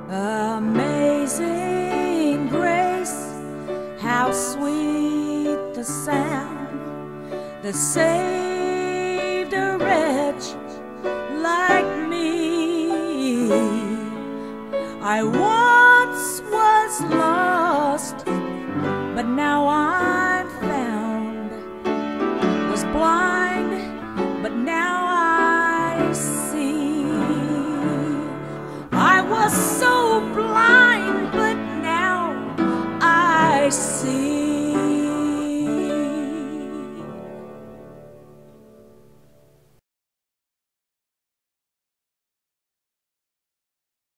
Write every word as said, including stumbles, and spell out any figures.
Amazing grace, how sweet the sound that saved a wretch like me. I once was lost, but now I'm found, was blind, but now I see. I was